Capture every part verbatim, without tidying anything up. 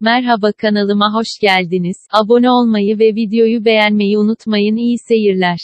Merhaba, kanalıma hoş geldiniz. Abone olmayı ve videoyu beğenmeyi unutmayın. İyi seyirler.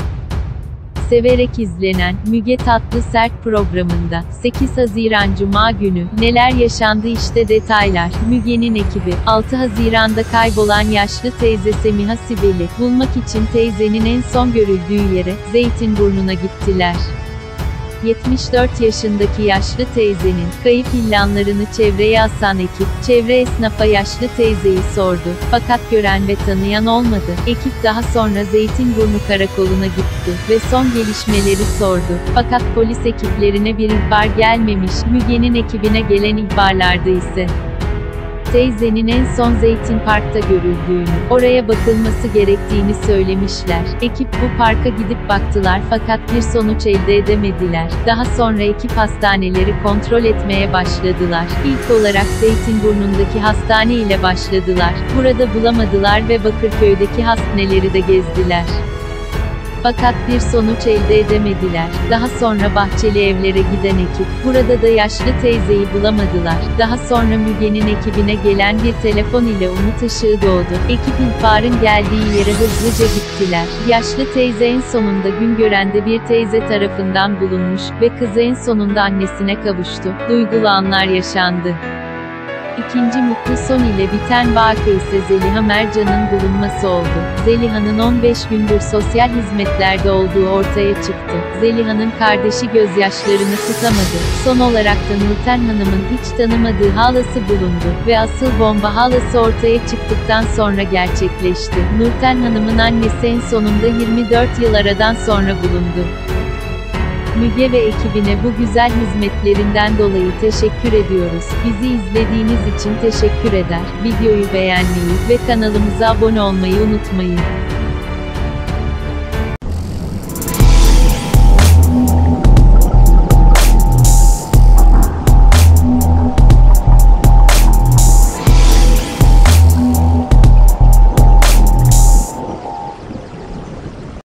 Severek izlenen Müge Tatlı Sert programında sekiz Haziran Cuma günü neler yaşandı, işte detaylar. Müge'nin ekibi altı Haziran'da kaybolan yaşlı teyze Semiha Sibel'i bulmak için teyzenin en son görüldüğü yere, Zeytinburnu'na gittiler. yetmiş dört yaşındaki yaşlı teyzenin kayıp ilanlarını çevreye asan ekip, çevre esnafa yaşlı teyzeyi sordu. Fakat gören ve tanıyan olmadı. Ekip daha sonra Zeytinburnu Karakolu'na gitti ve son gelişmeleri sordu. Fakat polis ekiplerine bir ihbar gelmemiş. Müge'nin ekibine gelen ihbarlarda ise teyzenin en son Zeytin Park'ta görüldüğünü, oraya bakılması gerektiğini söylemişler. Ekip bu parka gidip baktılar fakat bir sonuç elde edemediler. Daha sonra ekip hastaneleri kontrol etmeye başladılar. İlk olarak Zeytinburnu'ndaki hastane ile başladılar. Burada bulamadılar ve Bakırköy'deki hastaneleri de gezdiler. Fakat bir sonuç elde edemediler. Daha sonra Bahçeli Evler'e giden ekip, burada da yaşlı teyzeyi bulamadılar. Daha sonra Müge'nin ekibine gelen bir telefon ile umut ışığı doğdu. Ekip ihbarın geldiği yere hızlıca gittiler. Yaşlı teyze en sonunda Güngören'de bir teyze tarafından bulunmuş ve kızı en sonunda annesine kavuştu. Duygulu anlar yaşandı. İkinci mutlu son ile biten vaka ise Zeliha Mercan'ın bulunması oldu. Zeliha'nın on beş gündür sosyal hizmetlerde olduğu ortaya çıktı. Zeliha'nın kardeşi gözyaşlarını tutamadı. Son olarak da Nurten Hanım'ın hiç tanımadığı halası bulundu ve asıl bomba halası ortaya çıktıktan sonra gerçekleşti. Nurten Hanım'ın annesi en sonunda yirmi dört yıl aradan sonra bulundu. Müge ve ekibine bu güzel hizmetlerinden dolayı teşekkür ediyoruz. Bizi izlediğiniz için teşekkür eder. Videoyu beğenmeyi ve kanalımıza abone olmayı unutmayın.